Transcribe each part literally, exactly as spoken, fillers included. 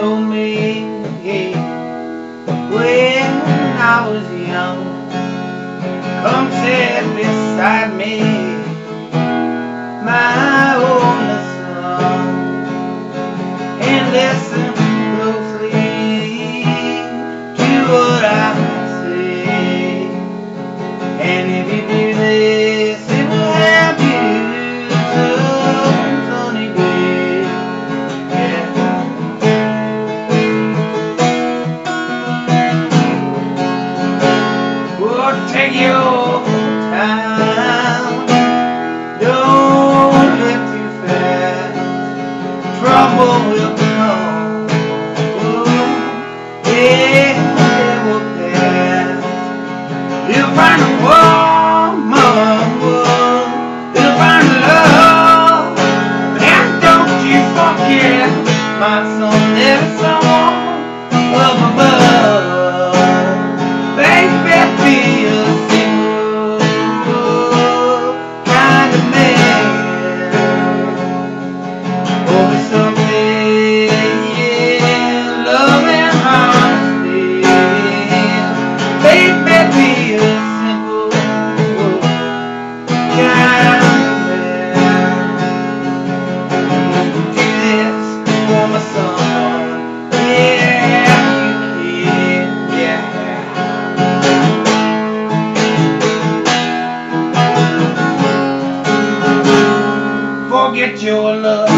told me when I was young, come sit beside me, my only son, and listen closely to what I say. And if you do this, it will help you some sunny day. Yeah. Well, take your time, don't live too fast, trouble will come, oh, yeah, it will pass. You'll find a woman, you'll find love, and don't you forget, my son, there's someone up above. Baby, be a simple kind of man, or be something, yeah, love and honesty. Baby, be a simple kind of man. Do this for my son, yeah, you can, yeah. Forget your love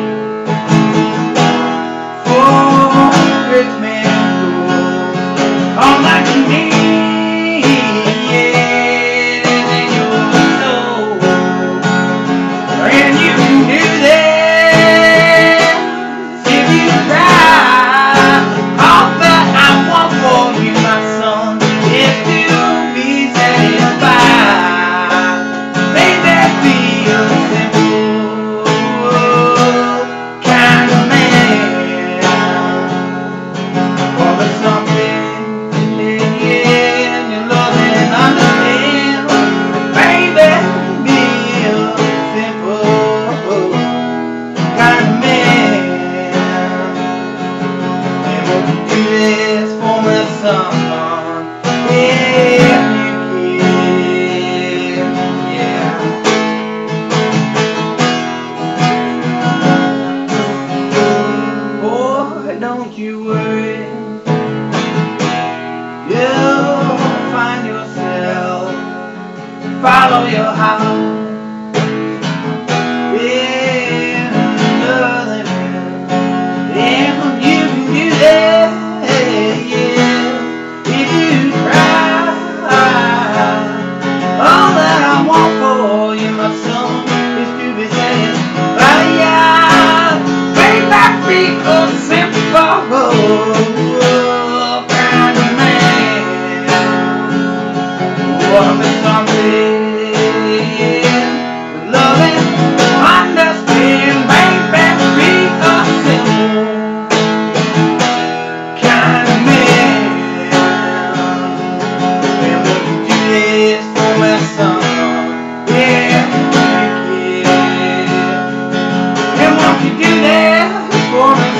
for rich man gold, all that you need, yeah, is in your soul, and you can do this if you try. All that I want for you, my son, is to be satisfied. Baby, be a simple kind of man, or the something, yeah, you love and understand. Baby, be a simple kind of man, and won't you do this for my son? Yeah, you can, yeah. Boy, don't you worry, you'll find yourself, follow your heart, yeah, nothing else. And you can do that, yeah, if you try. All that I want for you, my son, is to be satisfied. Yeah, baby, be a simple kind of man, or be something, yeah, loving, understand. Baby, be a simple kind of man, and will you do this for my son? Yeah, yeah. And won't you do that for me?